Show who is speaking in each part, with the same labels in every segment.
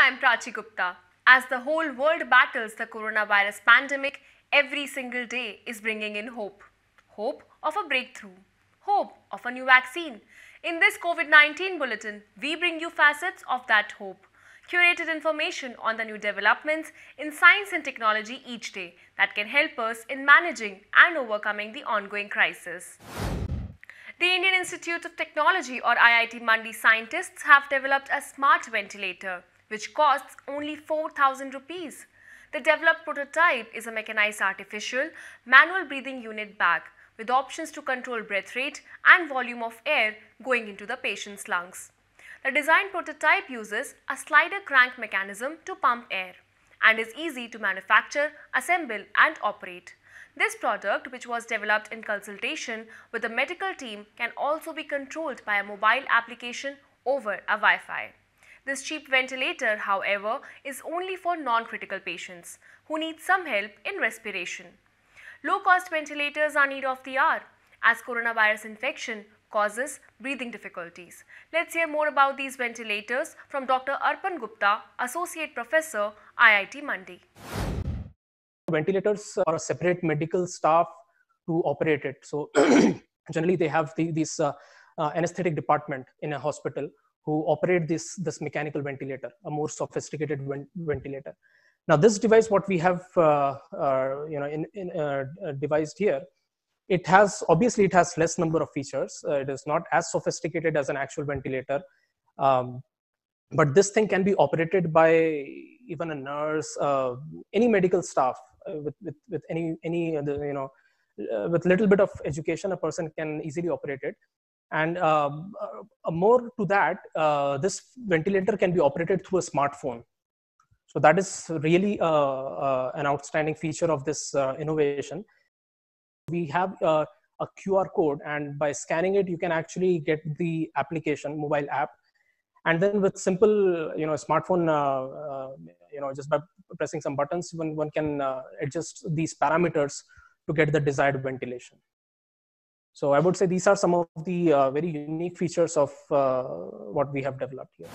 Speaker 1: I'm Prachi Gupta. As the whole world battles the coronavirus pandemic, every single day is bringing in hope. Hope of a breakthrough. Hope of a new vaccine. In this COVID-19 bulletin, we bring you facets of that hope. Curated information on the new developments in science and technology each day that can help us in managing and overcoming the ongoing crisis. The Indian Institute of Technology or IIT Mandi scientists have developed a smart ventilator which costs only 4,000 rupees. The developed prototype is a mechanized artificial manual breathing unit bag with options to control breath rate and volume of air going into the patient's lungs. The design prototype uses a slider crank mechanism to pump air and is easy to manufacture, assemble and operate. This product, which was developed in consultation with the medical team, can also be controlled by a mobile application over a Wi-Fi. This cheap ventilator, however, is only for non-critical patients who need some help in respiration. Low-cost ventilators are need of the hour as coronavirus infection causes breathing difficulties. Let's hear more about these ventilators from Dr. Arpan Gupta, Associate Professor, IIT Mandi.
Speaker 2: Ventilators are a separate medical staff to operate it. So generally they have this anesthetic department in a hospital who operate this mechanical ventilator, a more sophisticated ventilator. Now this device, what we have devised here, it has less number of features. It is not as sophisticated as an actual ventilator, but this thing can be operated by even a nurse, any medical staff. With any with little bit of education, a person can easily operate it. And more to that, this ventilator can be operated through a smartphone. So that is really an outstanding feature of this innovation. We have a QR code, and by scanning it, you can actually get the application, mobile app. And then with simple, smartphone, just by pressing some buttons, one can adjust these parameters to get the desired ventilation. So I would say these are some of the very unique features of what we have developed here.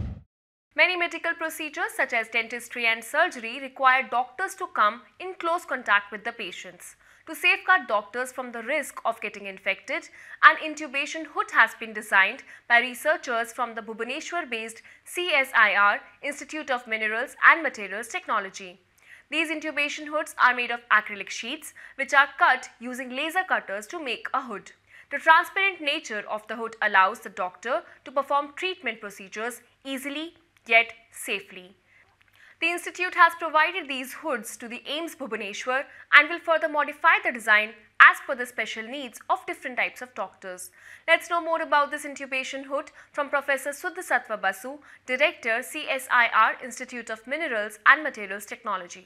Speaker 1: Many medical procedures such as dentistry and surgery require doctors to come in close contact with the patients. To safeguard doctors from the risk of getting infected, an intubation hood has been designed by researchers from the Bhubaneswar-based CSIR Institute of Minerals and Materials Technology. These intubation hoods are made of acrylic sheets which are cut using laser cutters to make a hood. The transparent nature of the hood allows the doctor to perform treatment procedures easily yet safely. The institute has provided these hoods to the AIIMS Bhubaneswar and will further modify the design as per the special needs of different types of doctors. Let's know more about this intubation hood from Professor Suddha Sattva Basu, Director, CSIR Institute of Minerals and Materials Technology.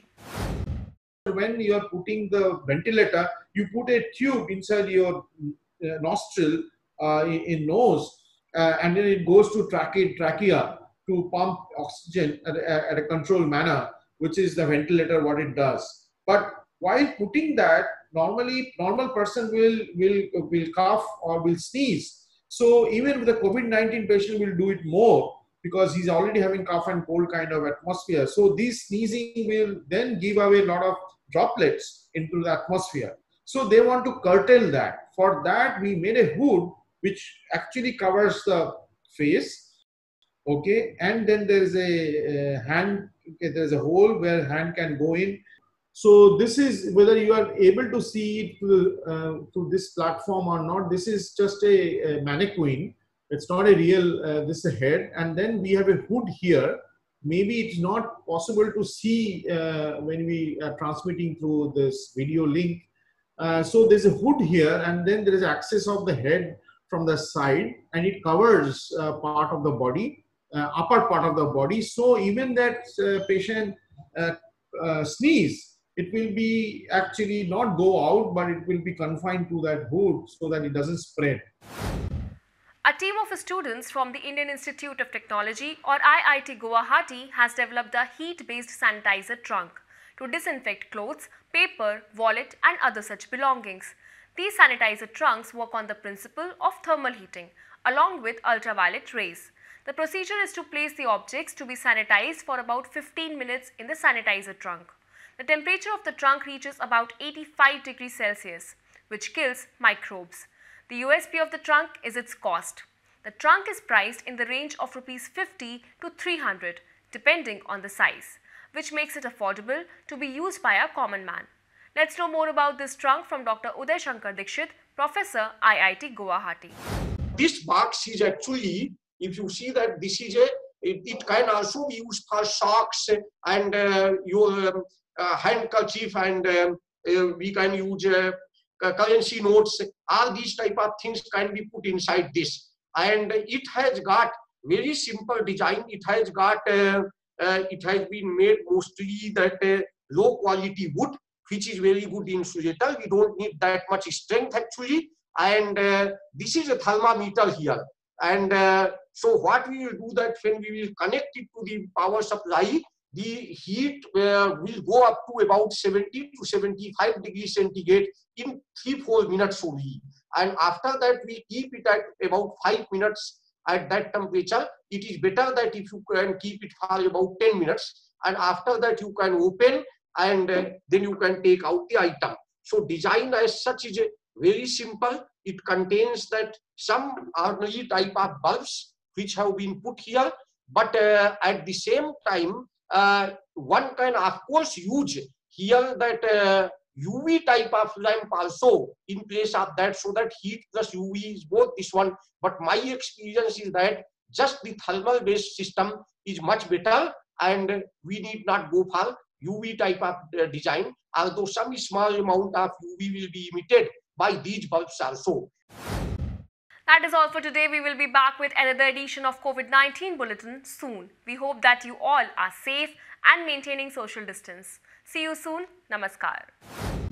Speaker 3: When you are putting the ventilator, you put a tube inside your nostril, in nose, and then it goes to trachea to pump oxygen at a controlled manner, which is the ventilator what it does. But while putting that, normal person will cough or will sneeze. So even with the COVID-19 patient will do it more because he's already having cough and cold kind of atmosphere. So this sneezing will then give away a lot of droplets into the atmosphere. So they want to curtail that. For that, we made a hood which actually covers the face. Okay, and then there is a hand, okay, there is a hole where hand can go in. So this is whether you are able to see it through this platform or not. This is just a mannequin. It's not a real, this is a head. And then we have a hood here. Maybe it's not possible to see when we are transmitting through this video link. So there's a hood here, and then there is access of the head from the side, and it covers part of the body. Upper part of the body, so even that patient sneeze, it will be actually not go out, but it will be confined to that hood so that it doesn't spread.
Speaker 1: A team of students from the Indian Institute of Technology or IIT Guwahati has developed a heat-based sanitizer trunk to disinfect clothes, paper, wallet and other such belongings. These sanitizer trunks work on the principle of thermal heating along with ultraviolet rays. The procedure is to place the objects to be sanitized for about 15 minutes in the sanitizer trunk. The temperature of the trunk reaches about 85 degrees Celsius, which kills microbes. The USP of the trunk is its cost. The trunk is priced in the range of Rs 50 to 300 depending on the size, which makes it affordable to be used by a common man. Let's know more about this trunk from Dr. Uday Shankar Dikshit, Professor, IIT Guwahati.
Speaker 4: This box is actually, if you see that this is it can also be used for socks and your handkerchief, and we can use currency notes. All these type of things can be put inside this, and it has got very simple design. It has got it has been made mostly that low quality wood, which is very good insulator. We don't need that much strength actually, and this is a thermometer here. And so what we will do that when we will connect it to the power supply, the heat will go up to about 70 to 75 degrees centigrade in 3-4 minutes only. And after that, we keep it at about 5 minutes at that temperature. It is better that if you can keep it for about 10 minutes, and after that you can open, and then you can take out the item. So design as such is very simple. It contains that some ordinary type of bulbs which have been put here, but at the same time, one can of course use here that UV type of lamp also in place of that, so that heat plus UV is both this one. But my experience is that just the thermal based system is much better, and we need not go for UV type of design, although some small amount of UV will be emitted by these bulbs also.
Speaker 1: That is all for today. We will be back with another edition of COVID-19 Bulletin soon. We hope that you all are safe and maintaining social distance. See you soon. Namaskar.